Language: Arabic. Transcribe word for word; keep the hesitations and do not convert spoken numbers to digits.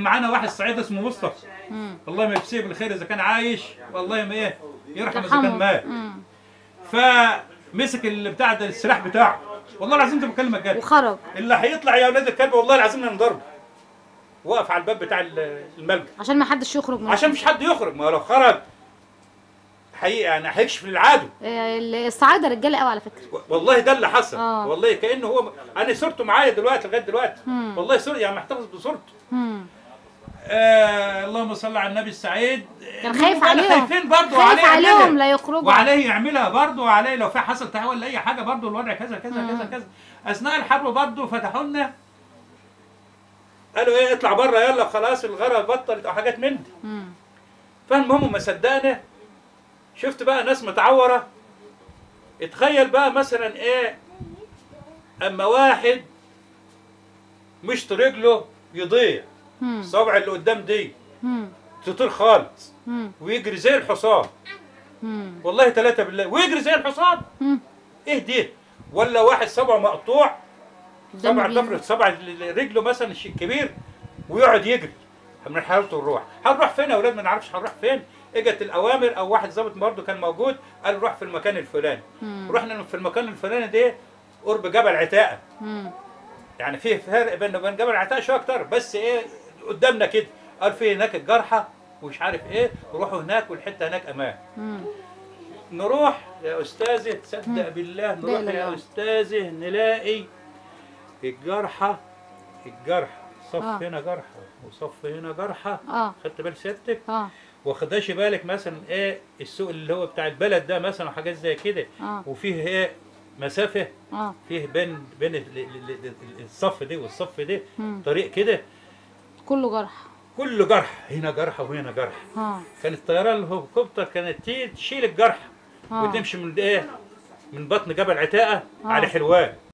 معانا واحد صعيدي اسمه مصطفى، مم. الله ما يمسيه بالخير اذا كان عايش، والله ما ايه يرحم اذا كان مات. مم. فمسك اللي بتاع ده السلاح بتاعه، والله العظيم انت بكلمك جد، وخرج. اللي هيطلع يا اولاد الكلب والله العظيم نضربه. وقف على الباب بتاع الملجأ عشان ما حدش يخرج من عشان مش حد يخرج، ما هو لو خرج حقيقي يعني هيكشف للعدو. الصعايده رجاله قوي على فكره. والله ده اللي حصل. آه. والله كانه هو، انا صورته معايا دلوقتي لغايه دلوقتي. مم. والله صورته يعني محتفظ بصورته. مم. آه اللهم صل على النبي السعيد. كان خايف كانوا عليهم، خايفين برضه، خايف وعليه عليهم يعملها. لا يخرجوا، وعليه يعملها برضه، وعليه لو في حصل تحول لاي حاجه برضه الوضع كذا كذا مم. كذا كذا. اثناء الحرب برضه فتحوا لنا قالوا ايه اطلع بره يلا خلاص الغرة بطلت او حاجات من دي. مم. فالمهم ما صدقنا. شفت بقى ناس متعوره. اتخيل بقى مثلا ايه اما واحد مشط رجله يضيع، مم. الصوابع اللي قدام دي مم. تطير خالص مم. ويجري زي الحصان. مم. والله ثلاثة بالله ويجري زي الحصان. مم. ايه دي؟ ولا واحد صبعه مقطوع، الدم صبع بينزل. الضفر صبع رجله مثلا شيء كبير ويقعد يجري من حالته الروح. هنروح فين يا اولاد؟ ما نعرفش هنروح فين. اجت الاوامر او واحد ضابط برضه كان موجود قال روح في المكان الفلاني. مم. رحنا في المكان الفلاني ده قرب جبل عتاقه. مم. يعني فيه فرق بين وبين جبل عتاقه شويه اكتر، بس ايه قدامنا كده. قال في هناك الجرحى ومش عارف ايه، روحوا هناك والحته هناك امان. مم. نروح يا استاذه تصدق بالله، نروح لا لا يا لا. استاذه نلاقي الجرحى الجرحى صف آه. هنا جرحى وصف هنا جرحى. اه خدت بال سيادتك؟ اه واخداش بالك مثلا ايه السوق اللي هو بتاع البلد ده مثلا وحاجات زي كده، اه وفيه ايه مسافه اه فيه بين بين ال- ال- ال- ال- الصف ده والصف ده مم. طريق كده كله جرح. كله جرح، هنا جرح وهنا جرح. اه كانت الطيران الهليكوبتر كانت تيجي تشيل الجرح آه. وتمشي من ايه من بطن جبل عتاقه آه. على حلوان.